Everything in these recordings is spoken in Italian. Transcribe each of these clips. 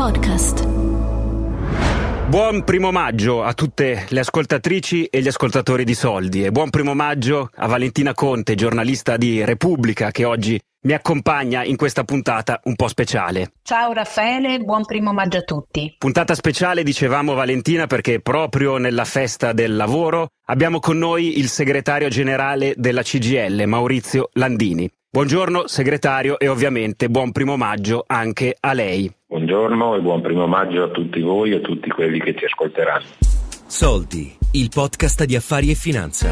Podcast. Buon primo maggio a tutte le ascoltatrici e gli ascoltatori di Soldi, e buon primo maggio a Valentina Conte, giornalista di Repubblica, che oggi mi accompagna in questa puntata un po' speciale. Ciao Raffaele, buon primo maggio a tutti. Puntata speciale, dicevamo, Valentina, perché proprio nella festa del lavoro abbiamo con noi il segretario generale della CGIL, Maurizio Landini. Buongiorno segretario, e ovviamente buon primo maggio anche a lei. Buongiorno e buon primo maggio a tutti voi e a tutti quelli che ci ascolteranno. Soldi, il podcast di affari e finanza.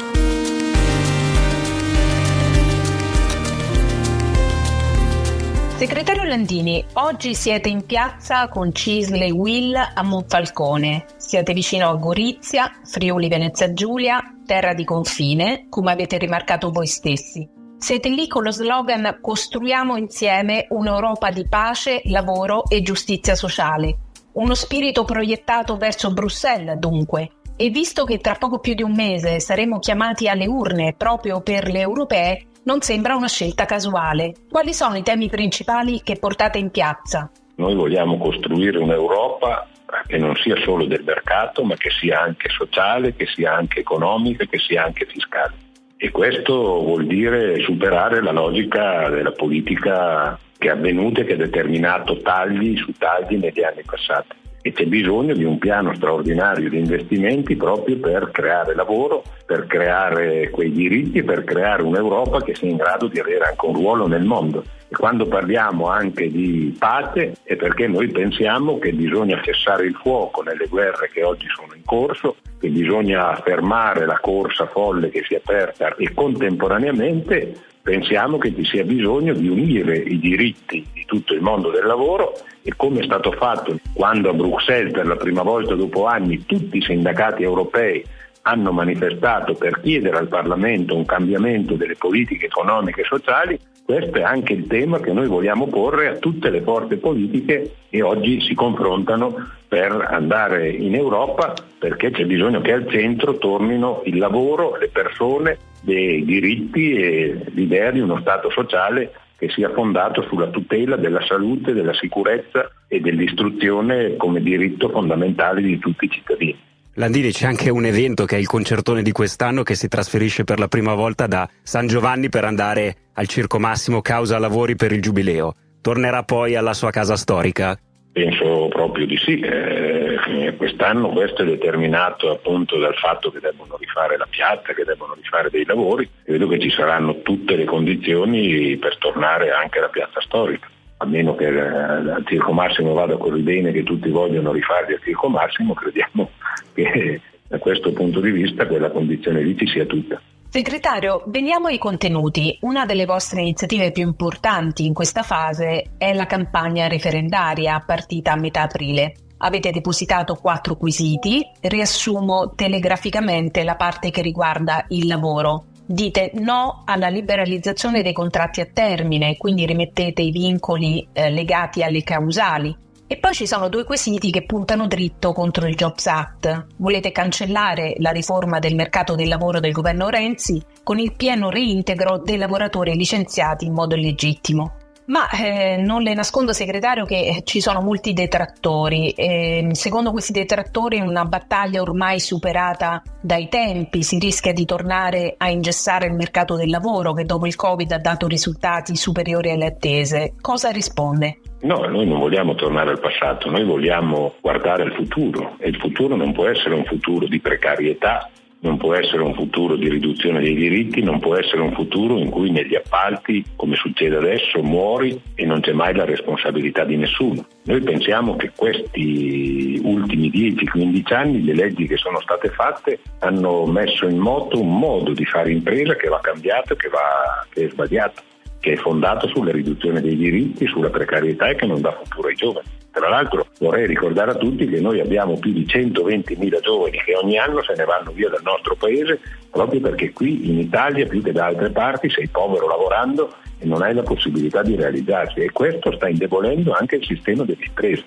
Segretario Landini, oggi siete in piazza con CISL e UIL a Monfalcone. Siete vicino a Gorizia, Friuli Venezia Giulia, terra di confine, come avete rimarcato voi stessi. Siete lì con lo slogan "Costruiamo insieme un'Europa di pace, lavoro e giustizia sociale". Uno spirito proiettato verso Bruxelles, dunque. E visto che tra poco più di un mese saremo chiamati alle urne proprio per le europee, non sembra una scelta casuale. Quali sono i temi principali che portate in piazza? Noi vogliamo costruire un'Europa che non sia solo del mercato, ma che sia anche sociale, che sia anche economica, che sia anche fiscale. E questo vuol dire superare la logica della politica che è avvenuta e che ha determinato tagli su tagli negli anni passati. E c'è bisogno di un piano straordinario di investimenti proprio per creare lavoro, per creare quei diritti, per creare un'Europa che sia in grado di avere anche un ruolo nel mondo. E quando parliamo anche di pace è perché noi pensiamo che bisogna cessare il fuoco nelle guerre che oggi sono in corso, che bisogna fermare la corsa folle che si è aperta, e contemporaneamente pensiamo che ci sia bisogno di unire i diritti di tutto il mondo del lavoro, e come è stato fatto quando a Bruxelles per la prima volta dopo anni tutti i sindacati europei hanno manifestato per chiedere al Parlamento un cambiamento delle politiche economiche e sociali. Questo è anche il tema che noi vogliamo porre a tutte le forze politiche che oggi si confrontano per andare in Europa, perché c'è bisogno che al centro tornino il lavoro, le persone, dei diritti e l'idea di uno Stato sociale che sia fondato sulla tutela della salute, della sicurezza e dell'istruzione come diritto fondamentale di tutti i cittadini. Landini, c'è anche un evento che è il concertone di quest'anno, che si trasferisce per la prima volta da San Giovanni per andare al Circo Massimo causa lavori per il Giubileo. Tornerà poi alla sua casa storica? Penso proprio di sì. Quest'anno questo è determinato appunto dal fatto che debbono rifare la piazza, che debbono rifare dei lavori. Vedo che ci saranno tutte le condizioni per tornare anche alla piazza storica. A meno che al Circo Massimo vada così bene che tutti vogliono rifarli al Circo Massimo, crediamo che da questo punto di vista quella condizione lì ci sia tutta. Segretario, veniamo ai contenuti. Una delle vostre iniziative più importanti in questa fase è la campagna referendaria partita a metà aprile. Avete depositato 4 quesiti, riassumo telegraficamente la parte che riguarda il lavoro. Dite no alla liberalizzazione dei contratti a termine, quindi rimettete i vincoli legati alle causali. E poi ci sono 2 quesiti che puntano dritto contro il Jobs Act. Volete cancellare la riforma del mercato del lavoro del governo Renzi con il pieno reintegro dei lavoratori licenziati in modo illegittimo. Ma non le nascondo, segretario, che ci sono molti detrattori. Secondo questi detrattori, in una battaglia ormai superata dai tempi, si rischia di tornare a ingessare il mercato del lavoro che dopo il Covid ha dato risultati superiori alle attese. Cosa risponde? No, noi non vogliamo tornare al passato, noi vogliamo guardare al futuro, e il futuro non può essere un futuro di precarietà, non può essere un futuro di riduzione dei diritti, non può essere un futuro in cui negli appalti, come succede adesso, muori e non c'è mai la responsabilità di nessuno. Noi pensiamo che questi ultimi 10-15 anni le leggi che sono state fatte hanno messo in moto un modo di fare impresa che va cambiato, che è sbagliato, che è fondato sulla riduzione dei diritti, sulla precarietà e che non dà futuro ai giovani. Tra l'altro vorrei ricordare a tutti che noi abbiamo più di 120.000 giovani che ogni anno se ne vanno via dal nostro paese, proprio perché qui in Italia più che da altre parti sei povero lavorando e non hai la possibilità di realizzarsi, e questo sta indebolendo anche il sistema delle imprese.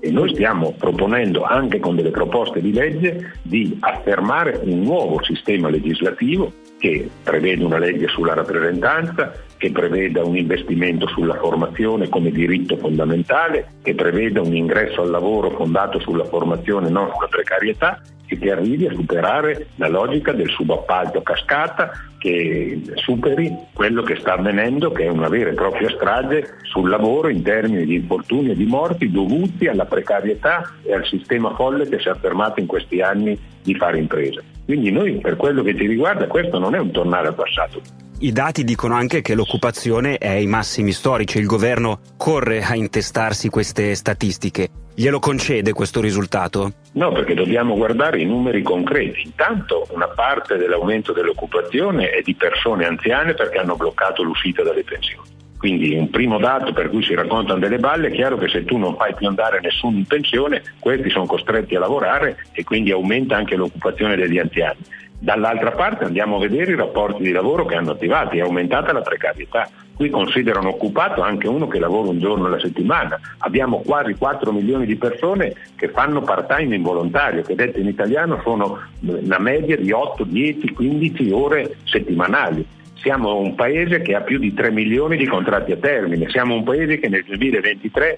E noi stiamo proponendo anche con delle proposte di legge di affermare un nuovo sistema legislativo che prevede una legge sulla rappresentanza, che preveda un investimento sulla formazione come diritto fondamentale, che preveda un ingresso al lavoro fondato sulla formazione, non sulla precarietà, e che arrivi a superare la logica del subappalto a cascata, che superi quello che sta avvenendo, che è una vera e propria strage sul lavoro in termini di infortuni e di morti dovuti alla precarietà e al sistema folle che si è affermato in questi anni di fare impresa. Quindi noi, per quello che ci riguarda, questo non è un tornare al passato. I dati dicono anche che l'occupazione è ai massimi storici, il governo corre a intestarsi queste statistiche. Glielo concede questo risultato? No, perché dobbiamo guardare i numeri concreti. Intanto una parte dell'aumento dell'occupazione è di persone anziane perché hanno bloccato l'uscita dalle pensioni. Quindi un primo dato per cui si raccontano delle balle: è chiaro che se tu non fai più andare nessuno in pensione, questi sono costretti a lavorare e quindi aumenta anche l'occupazione degli anziani. Dall'altra parte andiamo a vedere i rapporti di lavoro che hanno attivati, è aumentata la precarietà. Qui considerano occupato anche uno che lavora un giorno alla settimana. Abbiamo quasi 4 milioni di persone che fanno part-time involontario, che detto in italiano sono una media di 8, 10, 15 ore settimanali. Siamo un paese che ha più di 3 milioni di contratti a termine, siamo un paese che nel 2023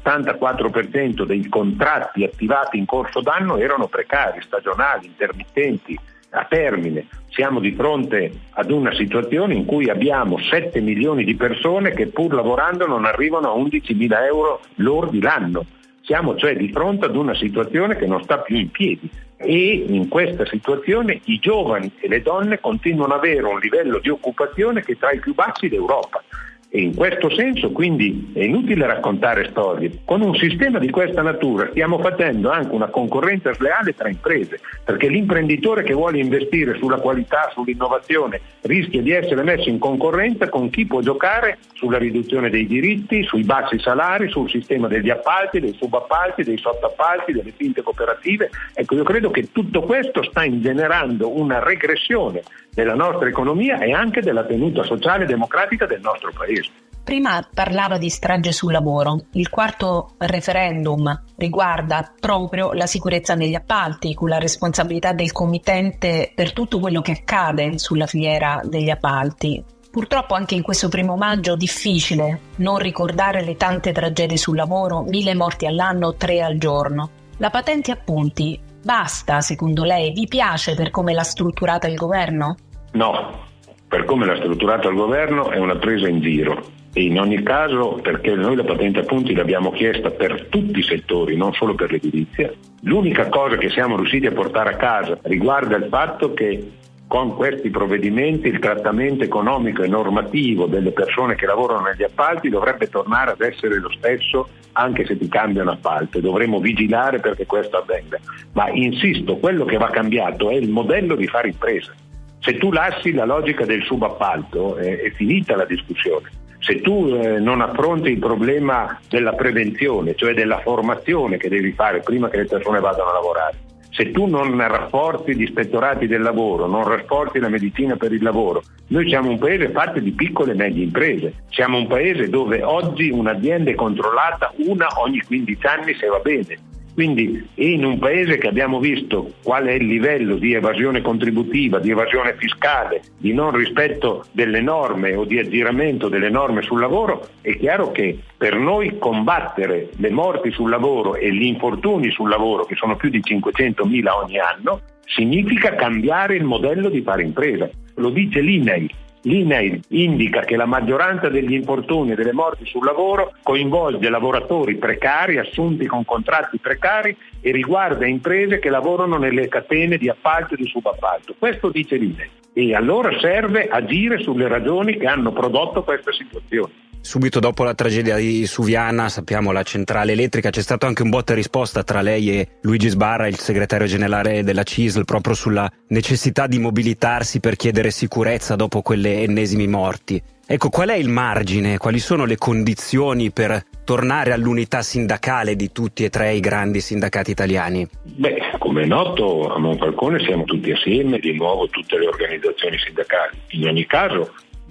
l'84% dei contratti attivati in corso d'anno erano precari, stagionali, intermittenti, a termine. Siamo di fronte ad una situazione in cui abbiamo 7 milioni di persone che pur lavorando non arrivano a 11.000 euro lordi l'anno. Siamo cioè di fronte ad una situazione che non sta più in piedi, e in questa situazione i giovani e le donne continuano ad avere un livello di occupazione che è tra i più bassi d'Europa. E in questo senso quindi è inutile raccontare storie. Con un sistema di questa natura stiamo facendo anche una concorrenza sleale tra imprese, perché l'imprenditore che vuole investire sulla qualità, sull'innovazione, rischia di essere messo in concorrenza con chi può giocare sulla riduzione dei diritti, sui bassi salari, sul sistema degli appalti, dei subappalti, dei sottoappalti, delle finte cooperative. Ecco, io credo che tutto questo sta ingenerando una regressione della nostra economia e anche della tenuta sociale e democratica del nostro paese. Prima parlava di strage sul lavoro. Il quarto referendum riguarda proprio la sicurezza negli appalti, con la responsabilità del committente per tutto quello che accade sulla filiera degli appalti. Purtroppo anche in questo 1 maggio difficile non ricordare le tante tragedie sul lavoro, 1.000 morti all'anno, 3 al giorno. La patente a punti basta, secondo lei? Vi piace per come l'ha strutturata il governo? No, per come l'ha strutturata il governo è una presa in giro. E in ogni caso, perché noi la patente a punti l'abbiamo chiesta per tutti i settori, non solo per l'edilizia, l'unica cosa che siamo riusciti a portare a casa riguarda il fatto che con questi provvedimenti il trattamento economico e normativo delle persone che lavorano negli appalti dovrebbe tornare ad essere lo stesso anche se ti cambiano appalto, e dovremo vigilare perché questo avvenga. Ma insisto, quello che va cambiato è il modello di fare impresa. Se tu lasci la logica del subappalto è finita la discussione. Se tu non affronti il problema della prevenzione, cioè della formazione che devi fare prima che le persone vadano a lavorare, se tu non rafforzi gli ispettorati del lavoro, non rafforzi la medicina per il lavoro, noi siamo un paese fatto di piccole e medie imprese, siamo un paese dove oggi un'azienda è controllata una ogni 15 anni se va bene. Quindi in un paese che abbiamo visto qual è il livello di evasione contributiva, di evasione fiscale, di non rispetto delle norme o di aggiramento delle norme sul lavoro, è chiaro che per noi combattere le morti sul lavoro e gli infortuni sul lavoro, che sono più di 500.000 ogni anno, significa cambiare il modello di fare impresa. Lo dice l'INAIL. L'INAIL indica che la maggioranza degli infortuni e delle morti sul lavoro coinvolge lavoratori precari, assunti con contratti precari, e riguarda imprese che lavorano nelle catene di appalto e di subappalto. Questo dice l'INAIL. E allora serve agire sulle ragioni che hanno prodotto questa situazione. Subito dopo la tragedia di Suviana, sappiamo, la centrale elettrica, c'è stato anche un botta e risposta tra lei e Luigi Sbarra, il segretario generale della CISL, proprio sulla necessità di mobilitarsi per chiedere sicurezza dopo quelle ennesimi morti. Ecco, qual è il margine, quali sono le condizioni per tornare all'unità sindacale di tutti e 3 i grandi sindacati italiani? Beh, come è noto, a Monfalcone siamo tutti assieme, di nuovo tutte le organizzazioni sindacali. In ogni caso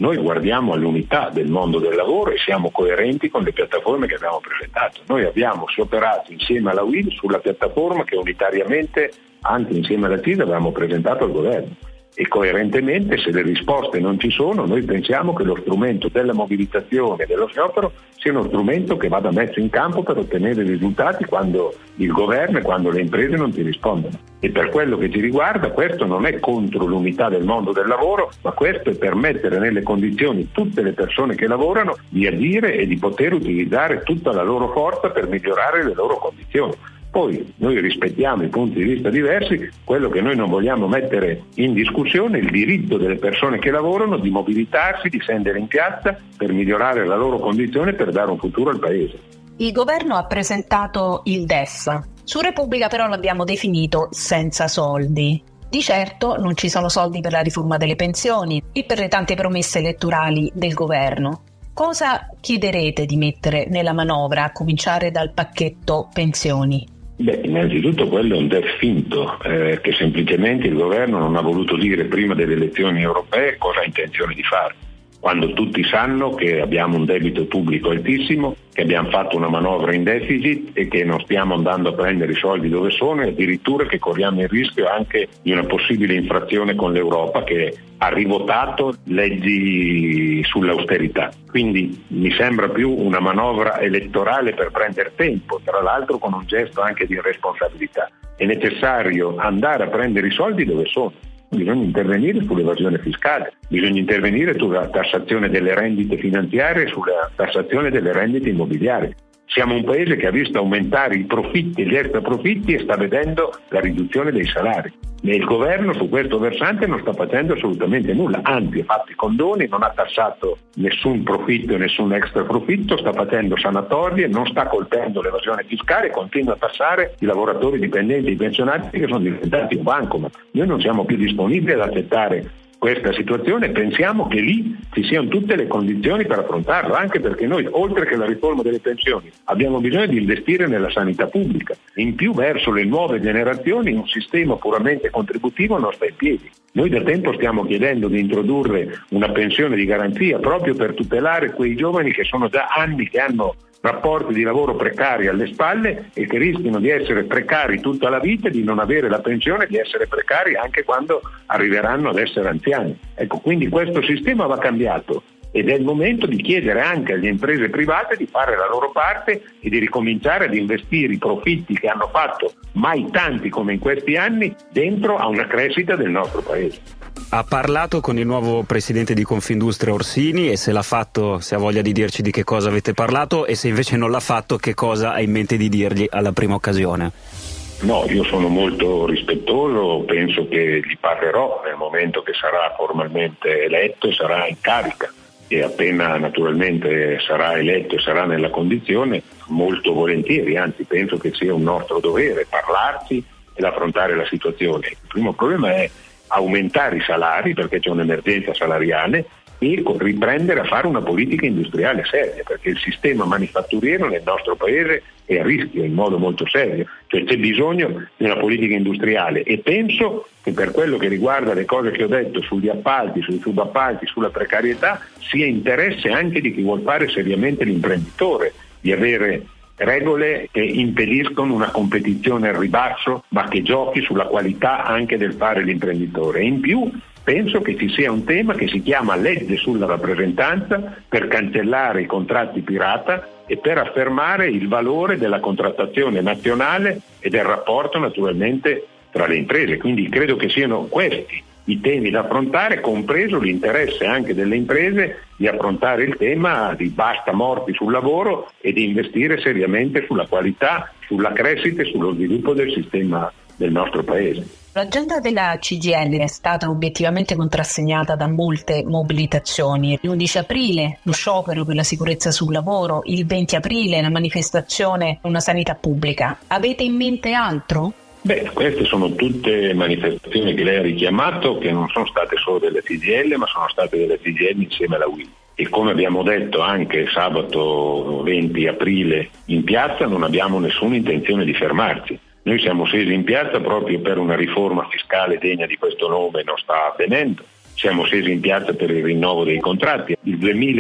Noi guardiamo all'unità del mondo del lavoro e siamo coerenti con le piattaforme che abbiamo presentato. Noi abbiamo scioperato insieme alla UIL sulla piattaforma che unitariamente, anche insieme alla CISL, avevamo presentato al governo. E coerentemente, se le risposte non ci sono, noi pensiamo che lo strumento della mobilitazione e dello sciopero sia uno strumento che vada messo in campo per ottenere risultati quando il governo e quando le imprese non ti rispondono. E per quello che ci riguarda, questo non è contro l'unità del mondo del lavoro, ma questo è per mettere nelle condizioni tutte le persone che lavorano di agire e di poter utilizzare tutta la loro forza per migliorare le loro condizioni. Poi noi rispettiamo i punti di vista diversi, quello che noi non vogliamo mettere in discussione è il diritto delle persone che lavorano di mobilitarsi, di scendere in piazza per migliorare la loro condizione e per dare un futuro al Paese. Il governo ha presentato il DEF. Su Repubblica però l'abbiamo definito senza soldi. Di certo non ci sono soldi per la riforma delle pensioni e per le tante promesse elettorali del governo. Cosa chiederete di mettere nella manovra, a cominciare dal pacchetto pensioni? Innanzitutto quello è un DEF finto, che semplicemente il governo non ha voluto dire prima delle elezioni europee cosa ha intenzione di fare, quando tutti sanno che abbiamo un debito pubblico altissimo, che abbiamo fatto una manovra in deficit e che non stiamo andando a prendere i soldi dove sono e addirittura che corriamo il rischio anche di una possibile infrazione con l'Europa che ha rivotato leggi sull'austerità. Quindi mi sembra più una manovra elettorale per prendere tempo, tra l'altro con un gesto anche di irresponsabilità. È necessario andare a prendere i soldi dove sono. Bisogna intervenire sull'evasione fiscale, bisogna intervenire sulla tassazione delle rendite finanziarie e sulla tassazione delle rendite immobiliari. Siamo un paese che ha visto aumentare i profitti e gli extraprofitti e sta vedendo la riduzione dei salari. E il governo su questo versante non sta facendo assolutamente nulla, anzi ha fatto i condoni, non ha tassato nessun profitto e nessun extraprofitto, sta facendo sanatorie, non sta colpendo l'evasione fiscale, continua a tassare i lavoratori dipendenti e i pensionati che sono diventati un bancomat. Noi non siamo più disponibili ad accettare questa situazione, pensiamo che lì ci siano tutte le condizioni per affrontarlo, anche perché noi, oltre che la riforma delle pensioni, abbiamo bisogno di investire nella sanità pubblica. In più, verso le nuove generazioni, un sistema puramente contributivo non sta in piedi. Noi da tempo stiamo chiedendo di introdurre una pensione di garanzia proprio per tutelare quei giovani che sono già anni che hanno rapporti di lavoro precari alle spalle e che rischiano di essere precari tutta la vita e di non avere la pensione, di essere precari anche quando arriveranno ad essere anziani. Ecco, quindi questo sistema va cambiato ed è il momento di chiedere anche alle imprese private di fare la loro parte e di ricominciare ad investire i profitti che hanno fatto mai tanti come in questi anni dentro a una crescita del nostro paese. Ha parlato con il nuovo presidente di Confindustria Orsini e se l'ha fatto, se ha voglia di dirci di che cosa avete parlato e se invece non l'ha fatto, che cosa ha in mente di dirgli alla prima occasione? No, io sono molto rispettoso, penso che gli parlerò nel momento che sarà formalmente eletto e sarà in carica e appena naturalmente sarà eletto e sarà nella condizione, molto volentieri, anzi penso che sia un nostro dovere parlarci ed affrontare la situazione. Il primo problema è aumentare i salari perché c'è un'emergenza salariale e riprendere a fare una politica industriale seria, perché il sistema manifatturiero nel nostro paese è a rischio in modo molto serio, cioè c'è bisogno di una politica industriale e penso che per quello che riguarda le cose che ho detto sugli appalti, sui subappalti, sulla precarietà, sia interesse anche di chi vuol fare seriamente l'imprenditore, di avere regole che impediscono una competizione al ribasso ma che giochi sulla qualità anche del fare l'imprenditore. E in più penso che ci sia un tema che si chiama legge sulla rappresentanza per cancellare i contratti pirata e per affermare il valore della contrattazione nazionale e del rapporto naturalmente tra le imprese. Quindi credo che siano questi i temi da affrontare, compreso l'interesse anche delle imprese di affrontare il tema di basta morti sul lavoro e di investire seriamente sulla qualità, sulla crescita e sullo sviluppo del sistema del nostro paese. L'agenda della CGIL è stata obiettivamente contrassegnata da molte mobilitazioni. L'11 aprile lo sciopero per la sicurezza sul lavoro, il 20 aprile la manifestazione per una sanità pubblica. Avete in mente altro? Queste sono tutte manifestazioni che lei ha richiamato, che non sono state solo delle CGIL, ma sono state delle CGIL insieme alla UIL. E come abbiamo detto anche sabato 20 aprile in piazza, non abbiamo nessuna intenzione di fermarci. Noi siamo scesi in piazza proprio per una riforma fiscale degna di questo nome, non sta avvenendo. siamo scesi in piazza per il rinnovo dei contratti. Il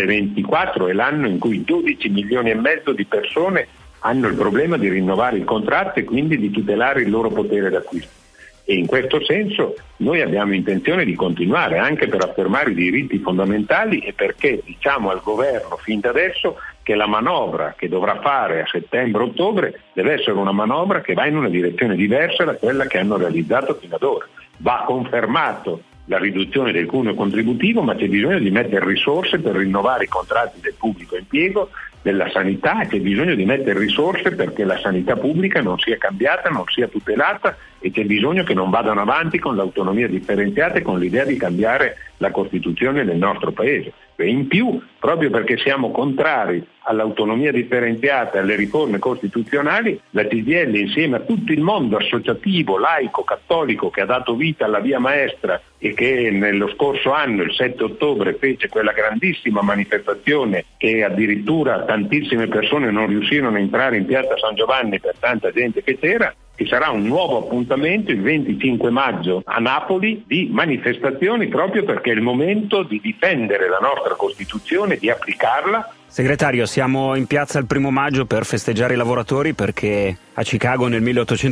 2024 è l'anno in cui 12 milioni e mezzo di persone hanno il problema di rinnovare il contratto e quindi di tutelare il loro potere d'acquisto. E in questo senso noi abbiamo intenzione di continuare anche per affermare i diritti fondamentali e perché diciamo al governo fin da adesso che la manovra che dovrà fare a settembre-ottobre deve essere una manovra che va in una direzione diversa da quella che hanno realizzato fino ad ora. Va confermato la riduzione del cuneo contributivo, ma c'è bisogno di mettere risorse per rinnovare i contratti del pubblico impiego, della sanità, c'è bisogno di mettere risorse perché la sanità pubblica non sia cambiata, non sia tutelata e c'è bisogno che non vadano avanti con l'autonomia differenziata e con l'idea di cambiare la Costituzione del nostro Paese. E in più, proprio perché siamo contrari all'autonomia differenziata e alle riforme costituzionali, la CGIL insieme a tutto il mondo associativo, laico, cattolico che ha dato vita alla Via Maestra e che nello scorso anno, il 7 ottobre, fece quella grandissima manifestazione che addirittura tantissime persone non riuscirono a entrare in piazza San Giovanni per tanta gente che c'era, ci sarà un nuovo appuntamento il 25 maggio a Napoli di manifestazioni proprio perché è il momento di difendere la nostra Costituzione, di applicarla. Segretario, siamo in piazza il 1 maggio per festeggiare i lavoratori perché a Chicago nel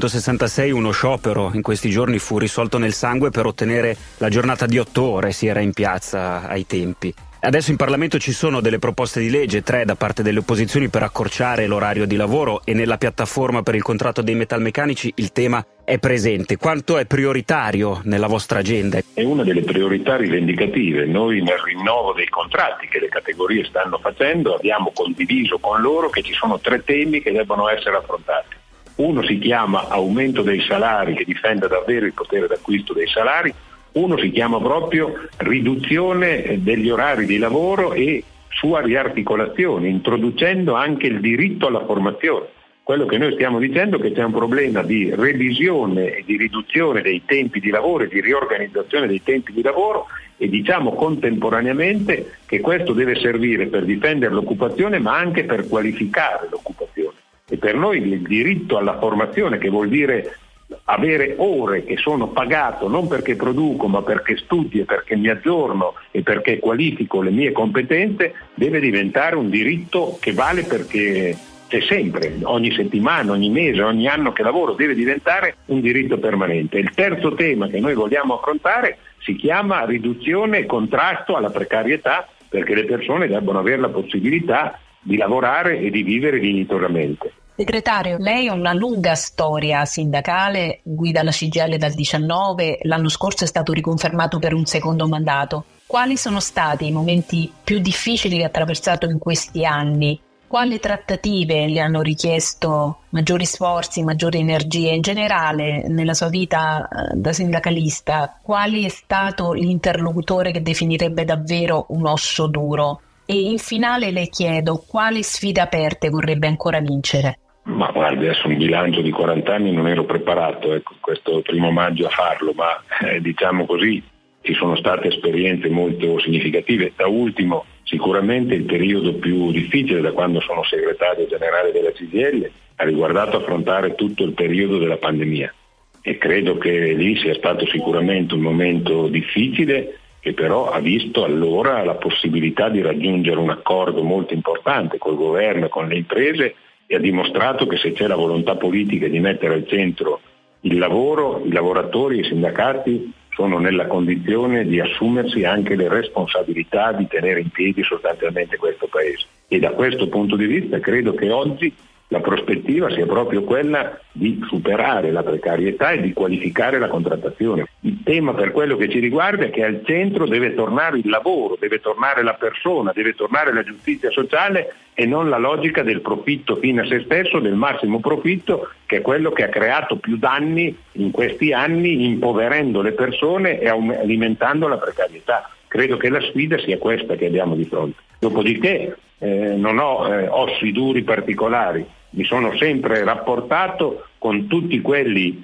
1866 uno sciopero in questi giorni fu risolto nel sangue per ottenere la giornata di 8 ore, si era in piazza ai tempi. Adesso in Parlamento ci sono delle proposte di legge, 3 da parte delle opposizioni per accorciare l'orario di lavoro e nella piattaforma per il contratto dei metalmeccanici il tema è presente. Quanto è prioritario nella vostra agenda? È una delle priorità rivendicative. Noi nel rinnovo dei contratti che le categorie stanno facendo abbiamo condiviso con loro che ci sono 3 temi che devono essere affrontati. Uno si chiama aumento dei salari che difenda davvero il potere d'acquisto dei salari. Uno si chiama proprio riduzione degli orari di lavoro e sua riarticolazione, introducendo anche il diritto alla formazione. Quello che noi stiamo dicendo è che c'è un problema di revisione e di riduzione dei tempi di lavoro e di riorganizzazione dei tempi di lavoro e diciamo contemporaneamente che questo deve servire per difendere l'occupazione ma anche per qualificare l'occupazione. E per noi il diritto alla formazione, che vuol dire avere ore che sono pagato non perché produco ma perché studio e perché mi aggiorno e perché qualifico le mie competenze, deve diventare un diritto che vale perché c'è sempre, ogni settimana, ogni mese, ogni anno che lavoro, deve diventare un diritto permanente. Il terzo tema che noi vogliamo affrontare si chiama riduzione e contrasto alla precarietà, perché le persone debbano avere la possibilità di lavorare e di vivere dignitosamente. Segretario, lei ha una lunga storia sindacale, guida la CGIL dal 19, l'anno scorso è stato riconfermato per un secondo mandato. Quali sono stati i momenti più difficili che ha attraversato in questi anni? Quali trattative le hanno richiesto maggiori sforzi, maggiori energie? In generale, nella sua vita da sindacalista, quale è stato l'interlocutore che definirebbe davvero un osso duro? E in finale le chiedo quali sfide aperte vorrebbe ancora vincere? Ma guardi, adesso un bilancio di 40 anni non ero preparato, questo 1 maggio a farlo, ma diciamo così ci sono state esperienze molto significative. Da ultimo sicuramente il periodo più difficile da quando sono segretario generale della CGIL ha riguardato affrontare tutto il periodo della pandemia e credo che lì sia stato sicuramente un momento difficile che però ha visto allora la possibilità di raggiungere un accordo molto importante col governo e con le imprese e ha dimostrato che se c'è la volontà politica di mettere al centro il lavoro, i lavoratori e i sindacati sono nella condizione di assumersi anche le responsabilità di tenere in piedi sostanzialmente questo Paese. E da questo punto di vista credo che oggi la prospettiva sia proprio quella di superare la precarietà e di qualificare la contrattazione. Il tema per quello che ci riguarda è che al centro deve tornare il lavoro, deve tornare la persona, deve tornare la giustizia sociale e non la logica del profitto fine a se stesso, del massimo profitto, che è quello che ha creato più danni in questi anni, impoverendo le persone e alimentando la precarietà. Credo che la sfida sia questa che abbiamo di fronte. Dopodiché non ho ossi duri particolari, mi sono sempre rapportato con tutti quelli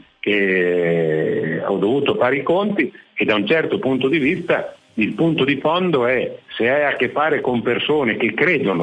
che ho dovuto fare i conti e da un certo punto di vista il punto di fondo è se hai a che fare con persone che credono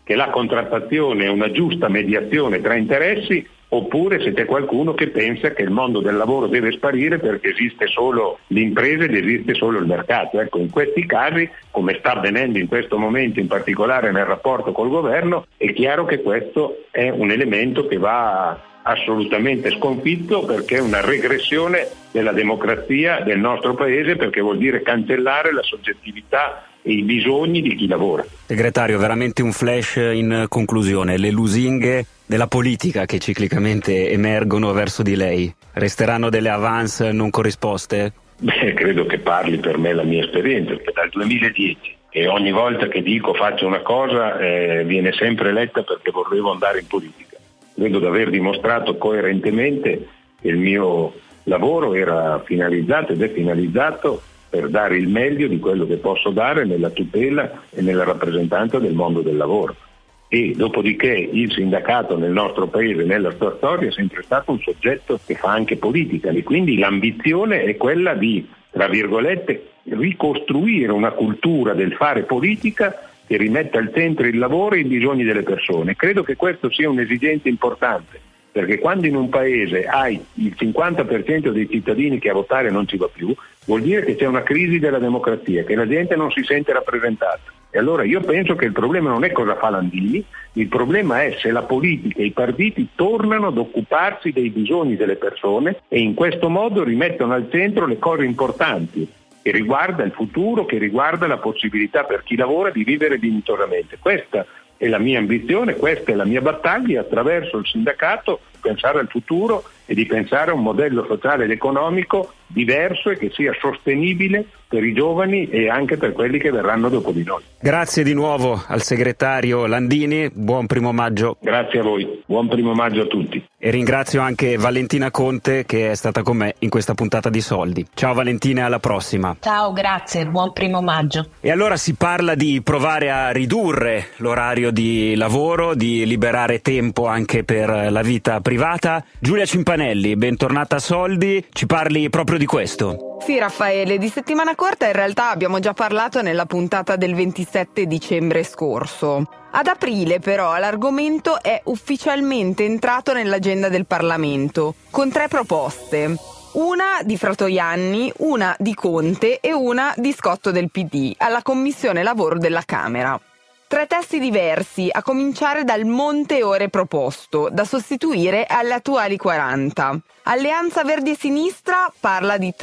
che la contrattazione è una giusta mediazione tra interessi, oppure siete qualcuno che pensa che il mondo del lavoro deve sparire perché esiste solo l'impresa ed esiste solo il mercato. Ecco, in questi casi, come sta avvenendo in questo momento, in particolare nel rapporto col governo, è chiaro che questo è un elemento che va assolutamente sconfitto, perché è una regressione della democrazia del nostro paese, perché vuol dire cancellare la soggettività e i bisogni di chi lavora. Segretario, veramente un flash in conclusione. Le lusinghe della politica che ciclicamente emergono verso di lei resteranno delle avance non corrisposte? Credo che parli per me la mia esperienza, perché dal 2010 e ogni volta che dico faccio una cosa viene sempre letta perché volevo andare in politica. Credo di aver dimostrato coerentemente che il mio lavoro era finalizzato ed è finalizzato per dare il meglio di quello che posso dare nella tutela e nella rappresentanza del mondo del lavoro. E dopodiché il sindacato nel nostro paese, nella sua storia, è sempre stato un soggetto che fa anche politica, e quindi l'ambizione è quella di, tra virgolette, ricostruire una cultura del fare politica che rimetta al centro il lavoro e i bisogni delle persone. Credo che questo sia un'esigenza importante, perché quando in un paese hai il 50% dei cittadini che a votare non ci va più, vuol dire che c'è una crisi della democrazia, che la gente non si sente rappresentata. E allora io penso che il problema non è cosa fa Landini, il problema è se la politica e i partiti tornano ad occuparsi dei bisogni delle persone e in questo modo rimettono al centro le cose importanti, che riguarda il futuro, che riguarda la possibilità per chi lavora di vivere dignitosamente. Questa è la mia ambizione, questa è la mia battaglia, attraverso il sindacato, di pensare al futuro e di pensare a un modello sociale ed economico diverso e che sia sostenibile per i giovani e anche per quelli che verranno dopo di noi. Grazie di nuovo al segretario Landini, buon 1° maggio. Grazie a voi, buon 1° maggio a tutti. E ringrazio anche Valentina Conte che è stata con me in questa puntata di Soldi. Ciao Valentina, alla prossima. Ciao, grazie, buon 1° maggio. E allora si parla di provare a ridurre l'orario di lavoro, di liberare tempo anche per la vita privata. Giulia Cimpanelli, bentornata a Soldi, ci parli proprio di questo. Sì, Raffaele, di settimana corta in realtà abbiamo già parlato nella puntata del 27 dicembre scorso. Ad aprile però l'argomento è ufficialmente entrato nell'agenda del Parlamento, con 3 proposte. Una di Fratoianni, una di Conte e una di Scotto del PD, alla Commissione Lavoro della Camera. 3 testi diversi, a cominciare dal monte ore proposto, da sostituire alle attuali 40. Alleanza Verdi e Sinistra parla di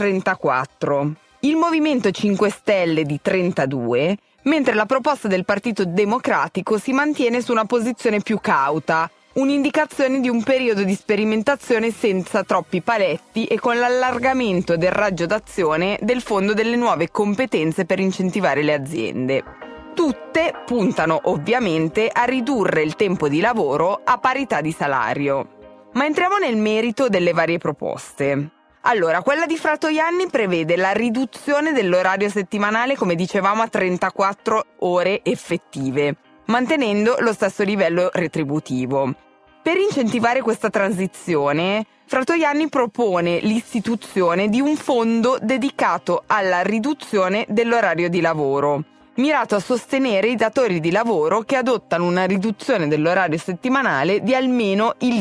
34, il Movimento 5 Stelle di 32, mentre la proposta del Partito Democratico si mantiene su una posizione più cauta, un'indicazione di un periodo di sperimentazione senza troppi paletti e con l'allargamento del raggio d'azione del Fondo delle nuove competenze per incentivare le aziende. Tutte puntano ovviamente a ridurre il tempo di lavoro a parità di salario. Ma entriamo nel merito delle varie proposte. Allora, quella di Fratoianni prevede la riduzione dell'orario settimanale, come dicevamo, a 34 ore effettive, mantenendo lo stesso livello retributivo. Per incentivare questa transizione, Fratoianni propone l'istituzione di un fondo dedicato alla riduzione dell'orario di lavoro, mirato a sostenere i datori di lavoro che adottano una riduzione dell'orario settimanale di almeno il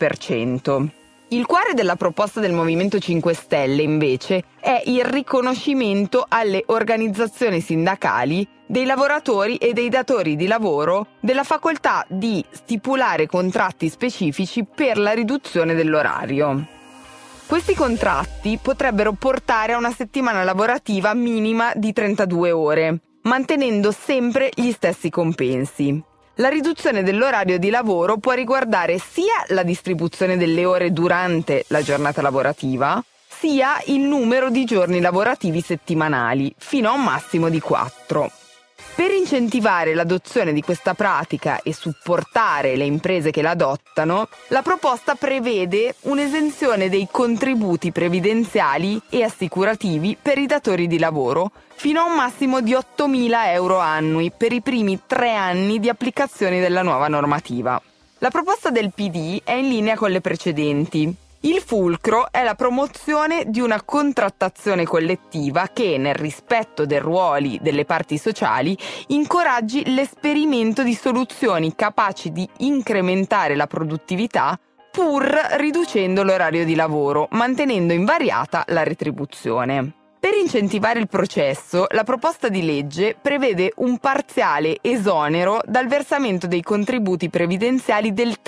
10%. Il cuore della proposta del Movimento 5 Stelle, invece, è il riconoscimento alle organizzazioni sindacali dei lavoratori e dei datori di lavoro della facoltà di stipulare contratti specifici per la riduzione dell'orario. Questi contratti potrebbero portare a una settimana lavorativa minima di 32 ore, mantenendo sempre gli stessi compensi. La riduzione dell'orario di lavoro può riguardare sia la distribuzione delle ore durante la giornata lavorativa, sia il numero di giorni lavorativi settimanali, fino a un massimo di 4. Per incentivare l'adozione di questa pratica e supportare le imprese che la adottano, la proposta prevede un'esenzione dei contributi previdenziali e assicurativi per i datori di lavoro fino a un massimo di 8.000 euro annui per i primi 3 anni di applicazione della nuova normativa. La proposta del PD è in linea con le precedenti. Il fulcro è la promozione di una contrattazione collettiva che, nel rispetto dei ruoli delle parti sociali, incoraggi l'esperimento di soluzioni capaci di incrementare la produttività pur riducendo l'orario di lavoro, mantenendo invariata la retribuzione. Per incentivare il processo, la proposta di legge prevede un parziale esonero dal versamento dei contributi previdenziali del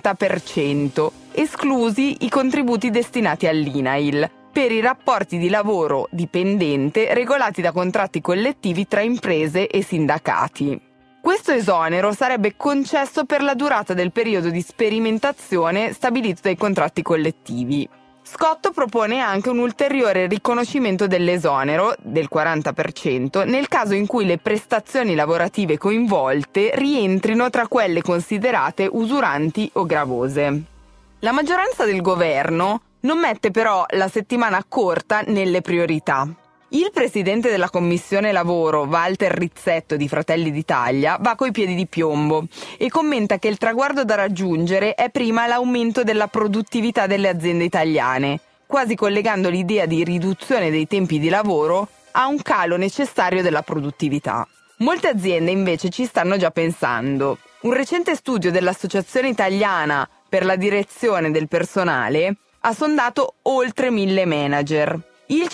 30%, esclusi i contributi destinati all'INAIL, per i rapporti di lavoro dipendente regolati da contratti collettivi tra imprese e sindacati. Questo esonero sarebbe concesso per la durata del periodo di sperimentazione stabilito dai contratti collettivi. Scotto propone anche un ulteriore riconoscimento dell'esonero, del 40%, nel caso in cui le prestazioni lavorative coinvolte rientrino tra quelle considerate usuranti o gravose. La maggioranza del governo non mette però la settimana corta nelle priorità. Il presidente della Commissione Lavoro, Walter Rizzetto di Fratelli d'Italia, va coi piedi di piombo e commenta che il traguardo da raggiungere è prima l'aumento della produttività delle aziende italiane, quasi collegando l'idea di riduzione dei tempi di lavoro a un calo necessario della produttività. Molte aziende invece ci stanno già pensando. Un recente studio dell'Associazione Italiana per la Direzione del Personale ha sondato oltre 1000 manager. Il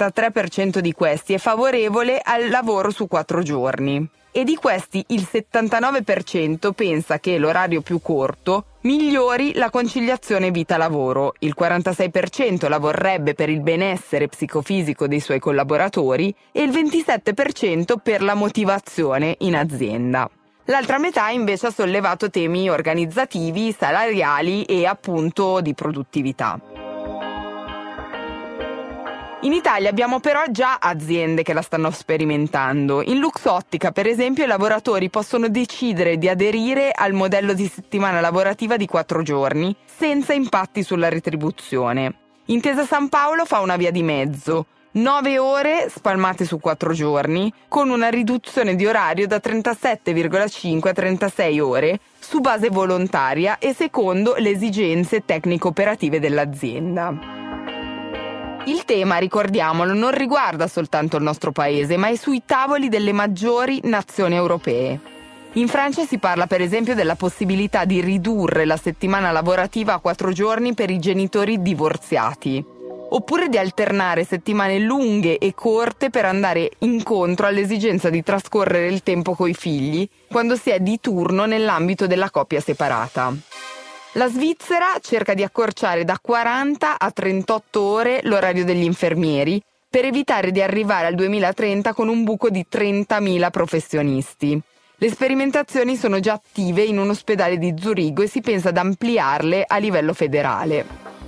53% di questi è favorevole al lavoro su 4 giorni e di questi il 79% pensa che l'orario più corto migliori la conciliazione vita-lavoro, il 46% la vorrebbe per il benessere psicofisico dei suoi collaboratori e il 27% per la motivazione in azienda. L'altra metà invece ha sollevato temi organizzativi, salariali e appunto di produttività. In Italia abbiamo però già aziende che la stanno sperimentando. In Luxottica, per esempio, i lavoratori possono decidere di aderire al modello di settimana lavorativa di 4 giorni, senza impatti sulla retribuzione. Intesa San Paolo fa una via di mezzo, 9 ore spalmate su 4 giorni, con una riduzione di orario da 37,5 a 36 ore, su base volontaria e secondo le esigenze tecnico-operative dell'azienda. Il tema, ricordiamolo, non riguarda soltanto il nostro paese, ma è sui tavoli delle maggiori nazioni europee. In Francia si parla per esempio della possibilità di ridurre la settimana lavorativa a 4 giorni per i genitori divorziati, oppure di alternare settimane lunghe e corte per andare incontro all'esigenza di trascorrere il tempo coi figli quando si è di turno nell'ambito della coppia separata. La Svizzera cerca di accorciare da 40 a 38 ore l'orario degli infermieri per evitare di arrivare al 2030 con un buco di 30.000 professionisti. Le sperimentazioni sono già attive in un ospedale di Zurigo e si pensa ad ampliarle a livello federale.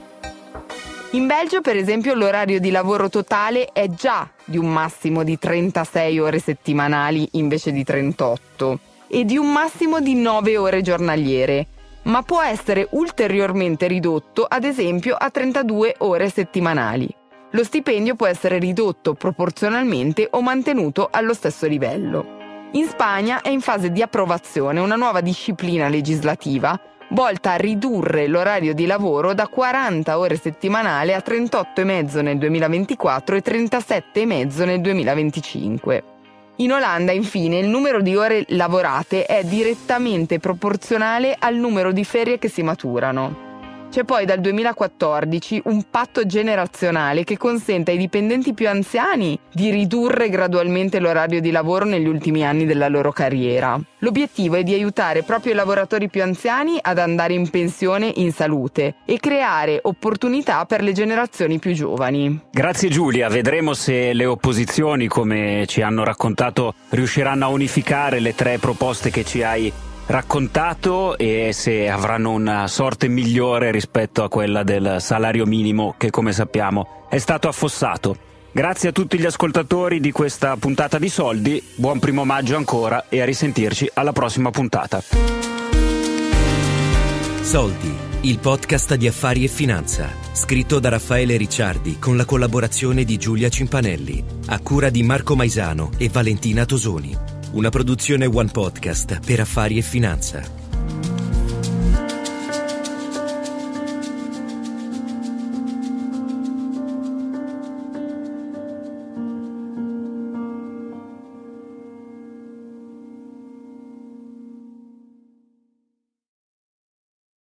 In Belgio, per esempio, l'orario di lavoro totale è già di un massimo di 36 ore settimanali invece di 38 e di un massimo di 9 ore giornaliere, ma può essere ulteriormente ridotto, ad esempio, a 32 ore settimanali. Lo stipendio può essere ridotto proporzionalmente o mantenuto allo stesso livello. In Spagna è in fase di approvazione una nuova disciplina legislativa volta a ridurre l'orario di lavoro da 40 ore settimanali a 38,5 nel 2024 e 37,5 nel 2025. In Olanda, infine, il numero di ore lavorate è direttamente proporzionale al numero di ferie che si maturano. C'è poi dal 2014 un patto generazionale che consente ai dipendenti più anziani di ridurre gradualmente l'orario di lavoro negli ultimi anni della loro carriera. L'obiettivo è di aiutare proprio i lavoratori più anziani ad andare in pensione in salute e creare opportunità per le generazioni più giovani. Grazie Giulia, vedremo se le opposizioni, come ci hanno raccontato, riusciranno a unificare le 3 proposte che ci hai raccontato e se avranno una sorte migliore rispetto a quella del salario minimo che, come sappiamo, è stato affossato. Grazie a tutti gli ascoltatori di questa puntata di Soldi, buon 1° maggio ancora e a risentirci alla prossima puntata. Soldi, il podcast di affari e finanza, scritto da Raffaele Ricciardi con la collaborazione di Giulia Cimpanelli, a cura di Marco Maisano e Valentina Tosoni. Una produzione One Podcast per affari e finanza.